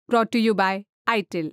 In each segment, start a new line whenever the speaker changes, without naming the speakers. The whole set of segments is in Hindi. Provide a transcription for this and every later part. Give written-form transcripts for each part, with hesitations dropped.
brought to you by ITIL।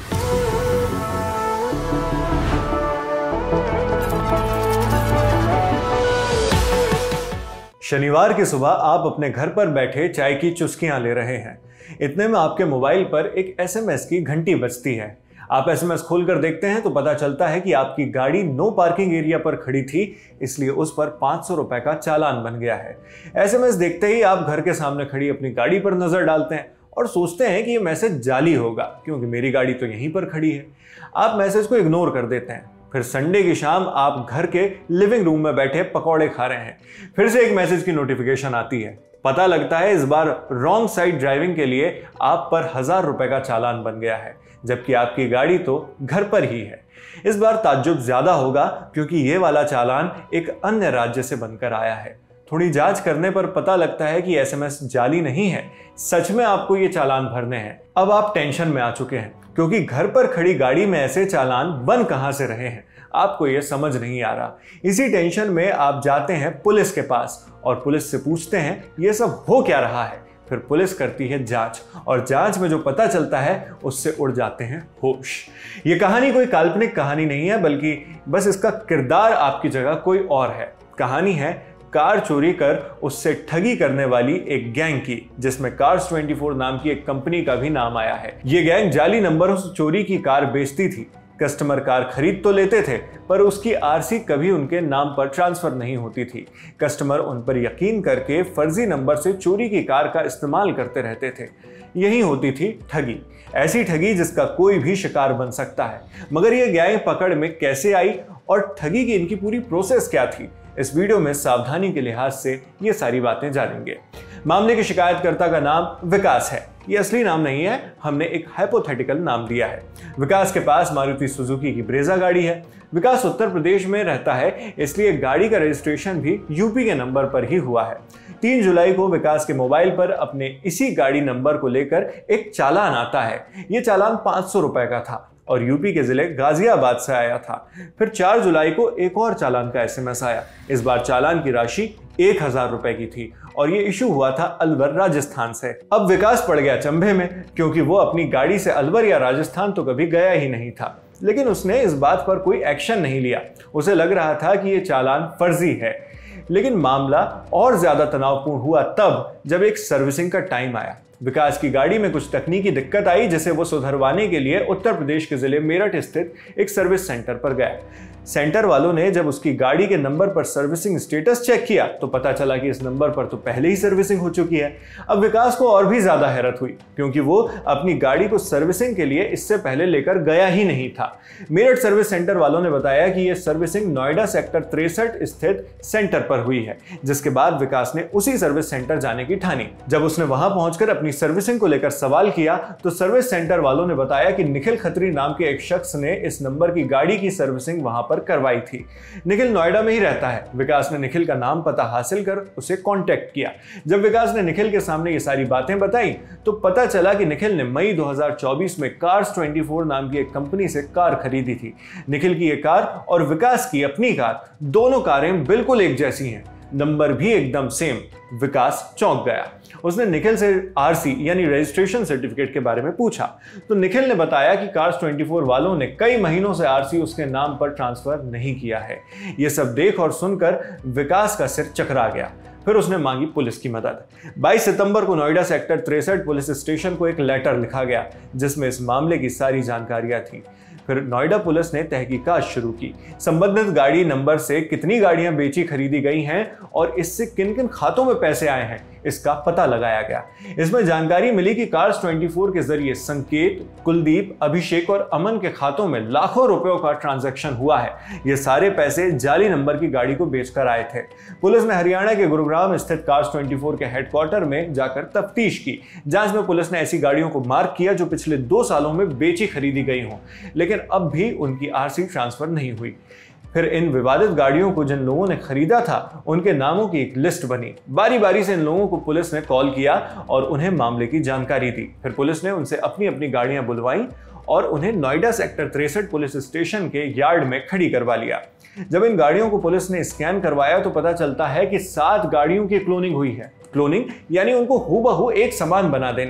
शनिवार की सुबह आप अपने घर पर बैठे चाय की चुस्कियां ले रहे हैं। इतने में आपके मोबाइल पर एक एसएमएस की घंटी बजती है। आप एसएमएस खोलकर देखते हैं तो पता चलता है कि आपकी गाड़ी नो पार्किंग एरिया पर खड़ी थी, इसलिए उस पर 500 रुपए का चालान बन गया है। एसएमएस देखते ही आप घर के सामने खड़ी अपनी गाड़ी पर नजर डालते हैं और सोचते हैं कि ये मैसेज जाली होगा, क्योंकि मेरी गाड़ी तो यहीं पर खड़ी है। आप मैसेज को इग्नोर कर देते हैं। फिर संडे की शाम आप घर के लिविंग रूम में बैठे पकौड़े खा रहे हैं। फिर से एक मैसेज की नोटिफिकेशन आती है। पता लगता है इस बार रॉन्ग साइड ड्राइविंग के लिए आप पर 1000 रुपए का चालान बन गया है, जबकि आपकी गाड़ी तो घर पर ही है। इस बार ताज्जुब ज्यादा होगा, क्योंकि ये वाला चालान एक अन्य राज्य से बनकर आया है। थोड़ी जांच करने पर पता लगता है कि एसएमएस जाली नहीं है, सच में आपको ये चालान भरने हैं। अब आप टेंशन में आ चुके हैं, क्योंकि घर पर खड़ी गाड़ी में ऐसे चालान बन कहां से रहे हैं, आपको ये समझ नहीं आ रहा। इसी टेंशन में आप जाते हैं पुलिस के पास और पुलिस से पूछते हैं ये सब हो क्या रहा है। फिर पुलिस करती है जांच और जांच में जो पता चलता है उससे उड़ जाते हैं होश। ये कहानी कोई काल्पनिक कहानी नहीं है, बल्कि बस इसका किरदार आपकी जगह कोई और है। कहानी है कार चोरी कर उससे ठगी करने वाली एक गैंग की, जिसमें कार्स 24 नाम की एक कंपनी का भी नाम आया है। ये गैंग जाली नंबरों से चोरी की कार बेचती थी। कस्टमर कार खरीद तो लेते थे, पर उसकी आरसी कभी उनके नाम पर ट्रांसफर नहीं होती थी। कस्टमर उन पर यकीन करके फर्जी नंबर से चोरी की कार का इस्तेमाल करते रहते थे। यही होती थी ठगी, ऐसी ठगी जिसका कोई भी शिकार बन सकता है। मगर यह गैंग पकड़ में कैसे आई और ठगी की इनकी पूरी प्रोसेस क्या थी, इस वीडियो में सावधानी के लिहाज से ये सारी बातें जानेंगे। मामले के शिकायतकर्ता का नाम विकास है। ये असली नाम नहीं है, हमने एक हाइपोथेटिकल नाम दिया है। विकास के पास मारुति सुजुकी की ब्रेजा गाड़ी है। विकास उत्तर प्रदेश में रहता है, इसलिए गाड़ी का रजिस्ट्रेशन भी यूपी के नंबर पर ही हुआ है। 3 जुलाई को विकास के मोबाइल पर अपने इसी गाड़ी नंबर को लेकर एक चालान आता है। ये चालान 500 रुपए का था और यूपी के जिले गाजियाबाद से आया था। फिर 4 जुलाई को एक और चालान का एसएमएस आया। इस बार चालान की राशि 1000 रुपए की थी और ये इशू हुआ था अलवर राजस्थान से। अब विकास पड़ गया चंभे में, क्योंकि वो अपनी गाड़ी से अलवर या राजस्थान तो कभी गया ही नहीं था। लेकिन उसने इस बात पर कोई एक्शन नहीं लिया। उसे लग रहा था कि ये चालान फर्जी है। लेकिन मामला और ज्यादा तनावपूर्ण हुआ तब जब एक सर्विसिंग का टाइम आया। विकास की गाड़ी में कुछ तकनीकी दिक्कत आई, जिसे वो सुधरवाने के लिए उत्तर प्रदेश के जिले मेरठ स्थित एक सर्विस सेंटर पर गया। सेंटर वालों ने जब उसकी गाड़ी के नंबर पर सर्विसिंग स्टेटस चेक किया तो पता चला कि इस नंबर पर तो पहले ही सर्विसिंग हो चुकी है। अब विकास को और भी ज्यादा हैरत हुई, क्योंकि वो अपनी गाड़ी को सर्विसिंग के लिए इससे पहले लेकर गया ही नहीं था। मेरठ सर्विस सेंटर वालों ने बताया कि यह सर्विसिंग नोएडा सेक्टर 63 स्थित सेंटर पर हुई है, जिसके बाद विकास ने उसी सर्विस सेंटर जाने की ठानी। जब उसने वहां पहुंचकर अपनी सर्विसिंग को लेकर सवाल किया तो सर्विस सेंटर वालों ने बताया कि निखिल खत्री नाम के एक शख्स ने इस नंबर की गाड़ी की सर्विसिंग वहां पर करवाई थी। निखिल नोएडा में ही रहता है। विकास ने निखिल का नाम पता हासिल कर उसे कांटेक्ट किया। जब विकास ने निखिल के सामने ये सारी बातें बताई तो पता चला कि निखिल ने मई 2024 में कार्स 24 नाम की एक कंपनी से कार खरीदी थी। निखिल की ये कार और विकास की अपनी कार, दोनों कारें बिल्कुल एक जैसी हैं, नंबर भी एकदम सेम। विकास चौंक गया। उसने निखिल से आरसी यानी रजिस्ट्रेशन सर्टिफिकेट के बारे में पूछा तो निखिल ने बताया कि कार्स 24 वालों ने कई महीनों से आरसी उसके नाम पर ट्रांसफर नहीं किया है। यह सब देख और सुनकर विकास का सिर चकरा गया। फिर उसने मांगी पुलिस की मदद। 22 सितंबर को नोएडा सेक्टर 63 पुलिस स्टेशन को एक लेटर लिखा गया, जिसमें इस मामले की सारी जानकारियां थी। फिर नोएडा पुलिस ने तहकीकात शुरू की। संबंधित गाड़ी नंबर से कितनी गाड़ियां बेची खरीदी गई हैं और इससे किन किन खातों में पैसे आए हैं, इसका पता लगाया गया। इसमें जानकारी मिली कि कार्स 24 के जरिए संकेत, कुलदीप, अभिषेक और अमन के खातों में लाखों रुपयों का ट्रांजैक्शन हुआ है। ये सारे पैसे जाली नंबर की गाड़ी को बेचकर आए थे। पुलिस ने हरियाणा के गुरुग्राम स्थित कार्स 24 के हेडक्वार्टर में जाकर तफ्तीश की। जांच में पुलिस ने ऐसी गाड़ियों को मार्क किया जो पिछले 2 सालों में बेची खरीदी गई हों, लेकिन अब भी उनकी आरसी ट्रांसफर नहीं हुई। फिर इन विवादित गाड़ियों को जिन लोगों ने खरीदा था उनके नामों की एक लिस्ट बनी। बारी बारी से इन लोगों को पुलिस ने कॉल किया और उन्हें मामले की जानकारी दी। फिर पुलिस ने उनसे अपनी अपनी गाड़ियां बुलवाई और उन्हें नोएडा सेक्टर 63 पुलिस स्टेशन के यार्ड में खड़ी करवा लिया। जब इन गाड़ियों को पुलिस ने स्कैन करवाया तो पता चलता है कि 7 गाड़ियों की क्लोनिंग हुई है। क्लोनिंग यानी उनको हूबहू एक समान बना देना।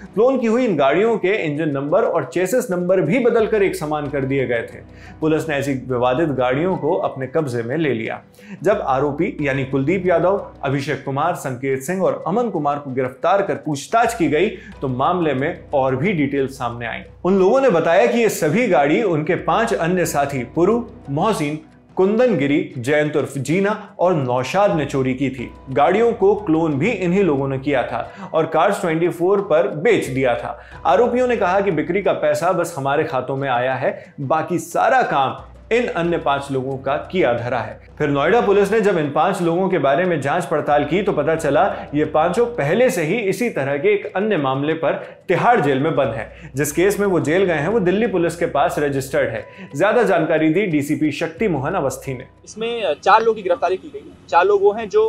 क्लोन की हुई इन गाड़ियों के इंजन नंबर और चेसिस नंबर भी बदलकर एक समान कर दिए गए थे। पुलिस ने ऐसी विवादित गाड़ियों को अपने कब्जे में ले लिया। जब आरोपी यानी कुलदीप यादव, अभिषेक कुमार, संकेत सिंह और अमन कुमार को गिरफ्तार कर पूछताछ की गई तो मामले में और भी डिटेल सामने आई। उन लोगों ने बताया कि ये सभी गाड़ी उनके 5 अन्य साथी पुरु, मोहसिन, कुंदन गिरी, जयंत उर्फ जीना और नौशाद ने चोरी की थी। गाड़ियों को क्लोन भी इन्हीं लोगों ने किया था और कार्स 24 पर बेच दिया था। आरोपियों ने कहा कि बिक्री का पैसा बस हमारे खातों में आया है, बाकी सारा काम इन अन्य 5 लोगों का किया धरा है। फिर नोएडा पुलिस ने जब इन 5 लोगों के बारे में जांच पड़ताल की तो पता चला ये पांचों पहले से ही इसी तरह के एक अन्य मामले पर तिहाड़ जेल में बंद है। जिस केस में वो जेल गए हैं वो दिल्ली पुलिस के पास रजिस्टर्ड है। ज्यादा जानकारी दी डीसीपी शक्ति मोहन अवस्थी ने।
इसमें 4 लोगों की गिरफ्तारी की गई। 4 लोग वो हैं जो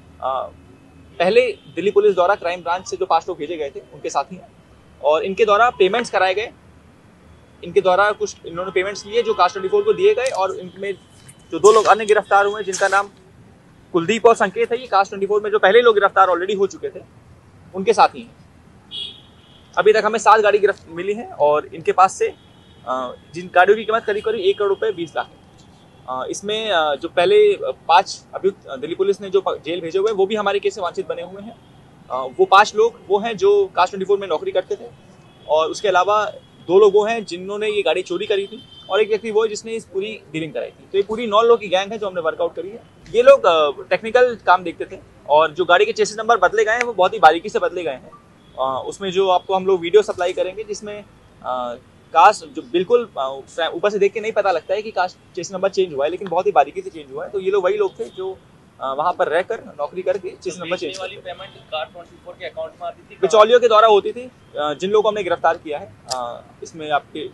पहले दिल्ली पुलिस द्वारा क्राइम ब्रांच से जो 5 लोग भेजे गए थे उनके साथी हैं और इनके द्वारा पेमेंट्स कराए गए। इनके द्वारा कुछ इन्होंने पेमेंट्स लिए जो कार्स 24 को दिए गए और इनमें जो 2 लोग अन्य गिरफ्तार हुए जिनका नाम कुलदीप और संकेत है, ये कार्स 24 में जो पहले लोग गिरफ्तार ऑलरेडी हो चुके थे उनके साथ ही हैं। अभी तक हमें 7 गाड़ी मिली है और इनके पास से जिन गाड़ियों की कीमत करीब 1 करोड़ रुपये 20 लाख है। इसमें जो पहले 5 अभियुक्त दिल्ली पुलिस ने जो जेल भेजे हुए हैं वो भी हमारे केस से वांछित बने हुए हैं। वो 5 लोग वो हैं जो कार्स 24 में नौकरी करते थे और उसके अलावा 2 लोग वो हैं जिन्होंने ये गाड़ी चोरी करी थी और एक व्यक्ति वो है जिसने इस पूरी डीलिंग कराई थी। तो ये पूरी 9 लोग की गैंग है जो हमने वर्कआउट करी है। ये लोग टेक्निकल काम देखते थे और जो गाड़ी के चेसिस नंबर बदले गए हैं वो बहुत ही बारीकी से बदले गए हैं। उसमें जो आपको हम लोग वीडियो सप्लाई करेंगे जिसमें कार्स जो बिल्कुल ऊपर से देख के नहीं पता लगता है कि कार्स चेसिस नंबर चेंज हुआ है, लेकिन बहुत ही बारीकी से चेंज हुआ है। तो ये लोग वही लोग थे जो वहां पर रहकर नौकरी करके चेसिस नंबर चेंज वाली पेमेंट कार 24 के अकाउंट में आती थी, बिचौलियों के द्वारा होती थी। जिन लोगों को हमने गिरफ्तार किया है इसमें आपके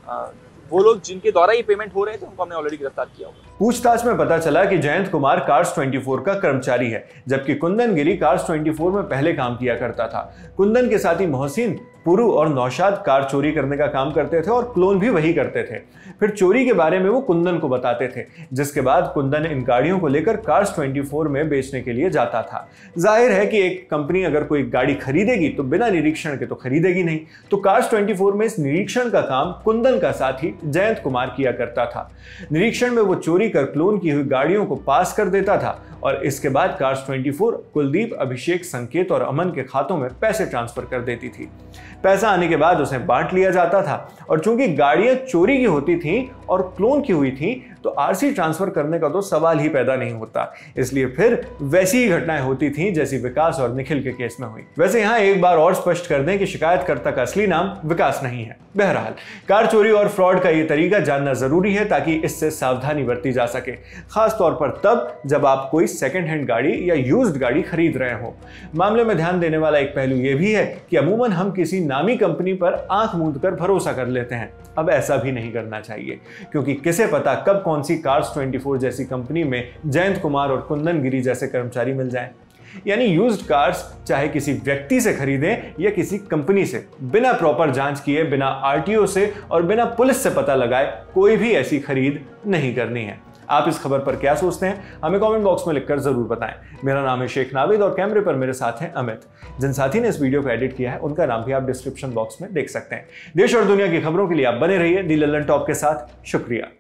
वो लोग जिनके द्वारा ये पेमेंट हो रहे थे उनको हमने ऑलरेडी गिरफ्तार किया हुआ।
पूछताछ में पता चला कि जयंत कुमार कार्स 24 का कर्मचारी है, जबकि कुंदन गिरी कार्स 24 में पहले काम किया करता था। कुंदन के साथी मोहसिन, पुरु और नौशाद कार चोरी करने का काम करते थे और क्लोन भी वही करते थे। फिर चोरी के बारे में वो कुंदन को बताते थे, जिसके बाद कुंदन इन गाड़ियों को लेकर कार्स 24 में बेचने के लिए जाता था। जाहिर है कि एक कंपनी अगर कोई गाड़ी खरीदेगी तो बिना निरीक्षण के तो खरीदेगी नहीं, तो कार्स 24 में इस निरीक्षण का काम कुंदन का साथी जयंत कुमार किया करता था। निरीक्षण में वो चोरी कर क्लोन की हुई गाड़ियों को पास कर देता था और इसके बाद कार्स 24 कुलदीप, अभिषेक, संकेत और अमन के खातों में पैसे ट्रांसफर कर देती थी। पैसा आने के बाद उसे बांट लिया जाता था और चूंकि गाड़ियां चोरी की होती थीं और क्लोन की हुई थी तो आरसी ट्रांसफर करने का तो सवाल ही पैदा नहीं होता। इसलिए फिर वैसी ही घटनाएं होती थीं जैसी विकास और निखिल के केस में हुई। वैसे यहां एक बार और स्पष्ट कर दें कि शिकायतकर्ता का असली नाम विकास नहीं है। बहरहाल कार चोरी और फ्रॉड का यह तरीका जानना जरूरी है ताकि इससे सावधानी बरती जा सके, खास तौर पर तब जब आप कोई सेकंड हैंड गाड़ी या यूज्ड गाड़ी खरीद रहे हो। मामले में ध्यान देने वाला एक पहलू यह भी है कि अमूमन हम किसी नामी कंपनी पर आंख मूंद कर भरोसा कर लेते हैं। अब ऐसा भी नहीं करना चाहिए, क्योंकि किसे पता कब कौन सी कार्स 24 जैसी कंपनी में जयंत कुमार और कुंदन गिरी जैसे कर्मचारी मिल जाएं। यानी यूज्ड कार्स चाहे किसी व्यक्ति से खरीदें या किसी कंपनी से, बिना प्रॉपर जांच किए, बिना आरटीओ से और बिना पुलिस से पता लगाए कोई भी ऐसी खरीद नहीं करनी है। आप इस खबर पर क्या सोचते हैं हमें कमेंट बॉक्स में लिखकर जरूर बताएं। मेरा नाम है शेख नाविद और कैमरे पर मेरे साथ हैं अमित। जिन साथी ने इस वीडियो को एडिट किया है उनका नाम भी आप डिस्क्रिप्शन बॉक्स में देख सकते हैं। देश और दुनिया की खबरों के लिए आप बने रहिए दी लल्लन टॉप के साथ। शुक्रिया।